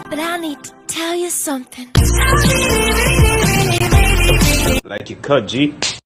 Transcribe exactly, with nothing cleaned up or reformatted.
but I need to tell you something. Like you cut, G.